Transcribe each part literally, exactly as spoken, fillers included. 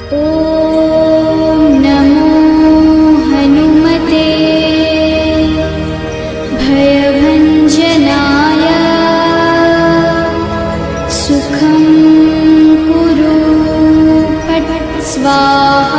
ॐ नमो हनुमते भयभञ्जनाय सुखं कुरु पट स्वाहा।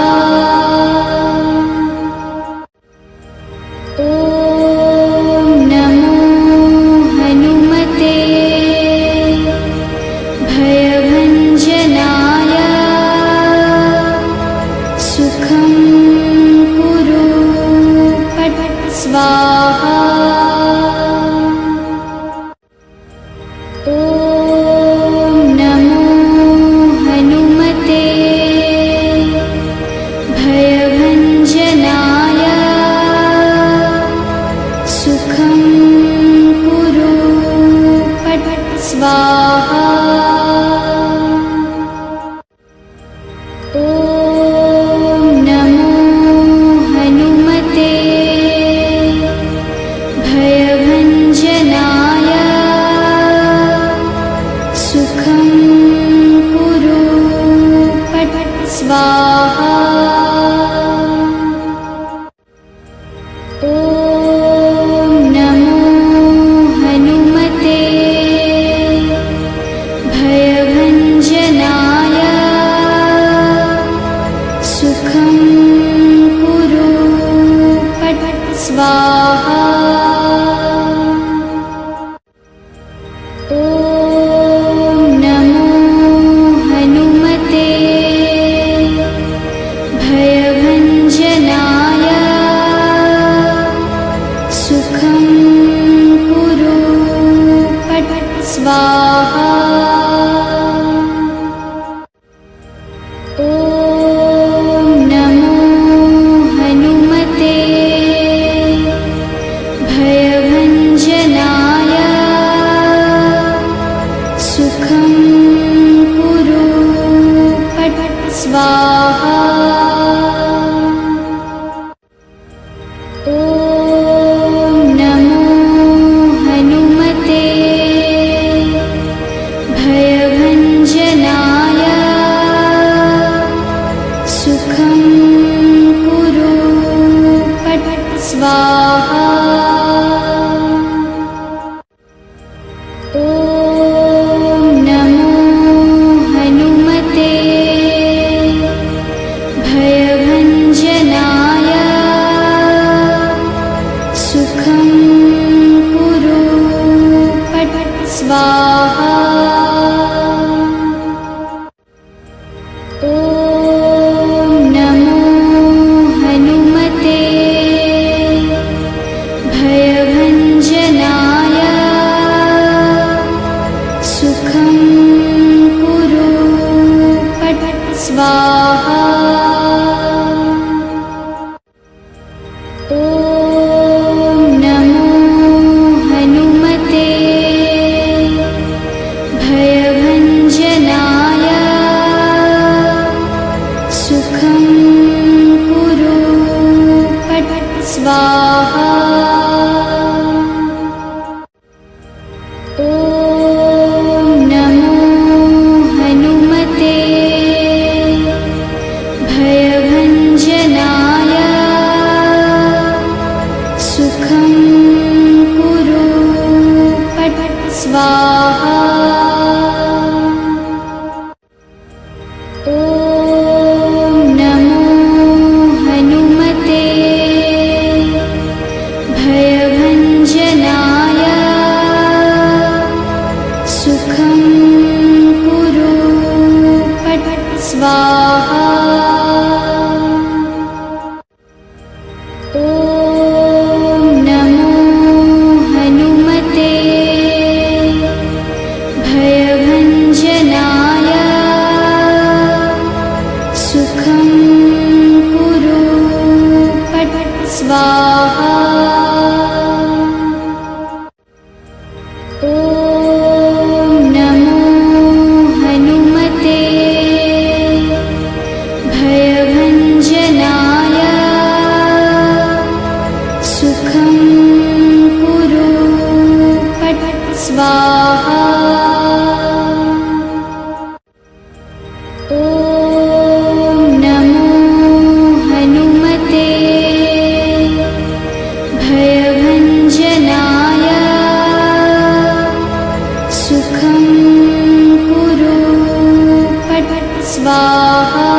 स्वाहा।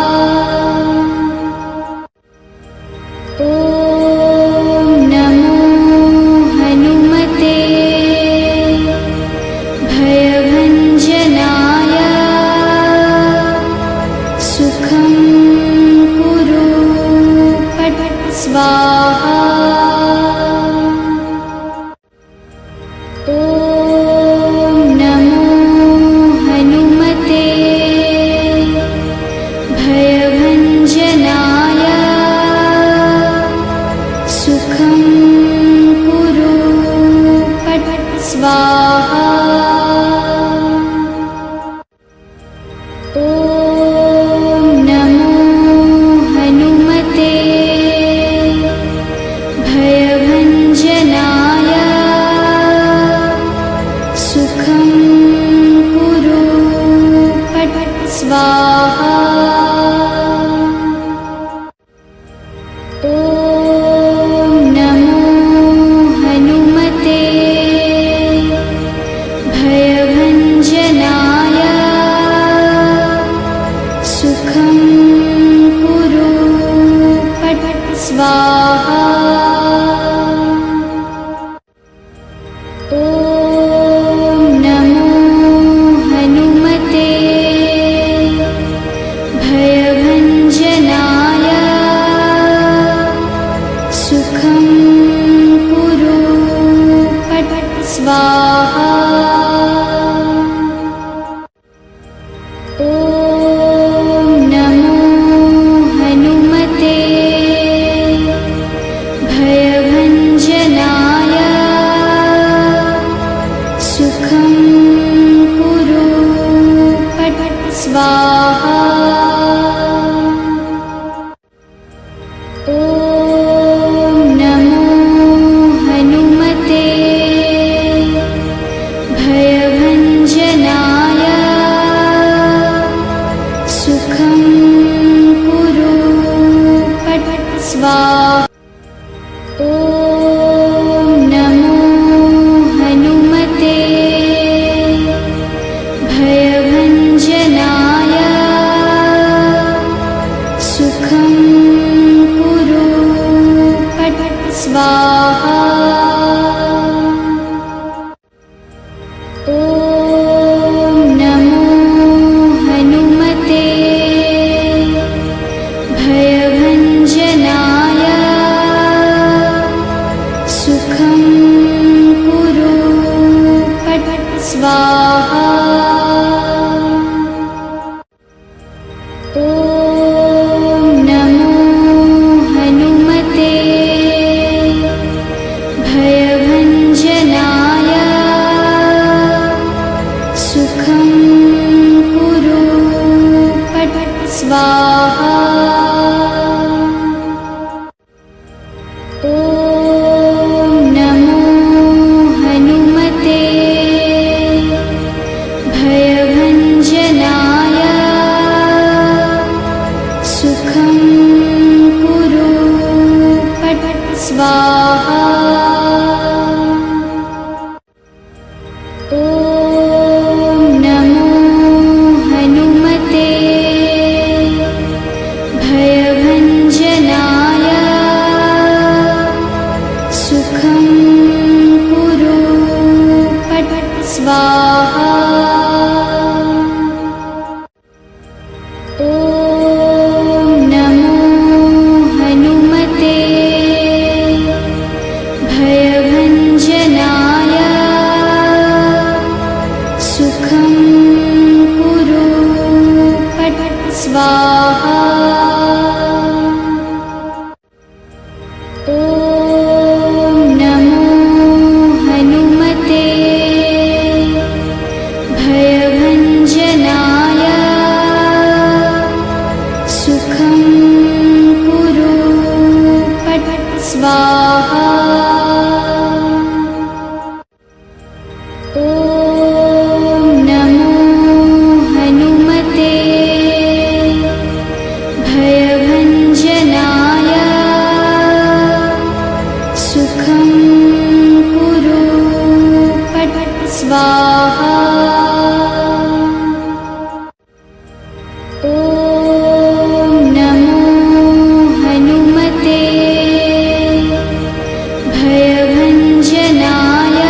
ॐ नमो हनुमते भयभञ्जनाय। सुखं कुरु फट् स्वाहा। ॐ नमो हनुमते भयभञ्जनाय। सुखं कुरु फट् स्वाहा। ॐ नमो हनुमते भयभञ्जनाय। सुखं कुरु फट् स्वाहा। ॐ नमो हनुमते भयभञ्जनाय। सुखं कुरु फट् स्वाहा। ॐ नमो हनुमते भयभञ्जनाय। सुखं कुरु फट् स्वाहा। ॐ नमो हनुमते भयभञ्जनाय। सुखं कुरु फट् स्वाहा। ॐ नमो हनुमते भयभञ्जनाय। सुखं कुरु फट् स्वाहा। ॐ नमो हनुमते भयभञ्जनाय। सुखं कुरु फट् स्वाहा। ॐ नमो हनुमते भयभञ्जनाय। सुखं कुरु फट् स्वाहा। ॐ नमो हनुमते भयभञ्जनाय। सुखं कुरु फट् स्वाहा। ॐ नमो हनुमते भयभञ्जनाय। सुखं कुरु फट् स्वाहा। ॐ नमो हनुमते भयभञ्जनाय। सुखं कुरु फट् स्वाहा। ॐ नमो हनुमते भयभञ्जनाय। सुखं कुरु फट् स्वाहा। ॐ नमो हनुमते भयभञ्जनाय। सुखं कुरु फट् स्वाहा। ॐ नमो हनुमते भयभञ्जनाय। सुखं कुरु फट् स्वाहा। ॐ ॐ नमो हनुमते भयभञ्जनाय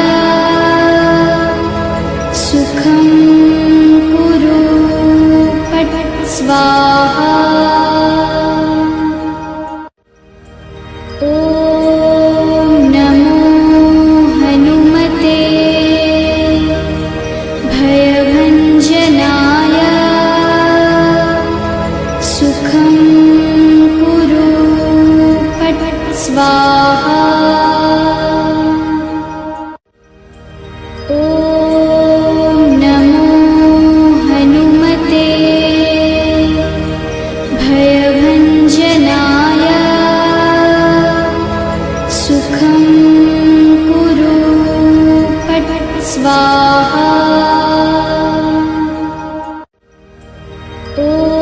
सुखं कुरु पट स्वाहा। ॐ नमो हनुमते भयभञ्जनाय सुखं कुरु पट स्वाहा। ॐ नमो हनुमते भयभञ्जनाय सुखं कुरु पट स्वाहा। ॐ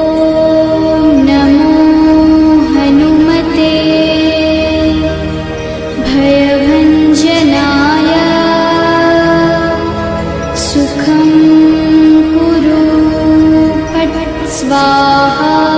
नमो हनुमते भयभञ्जनाय सुखं कुरु पट स्वाहा।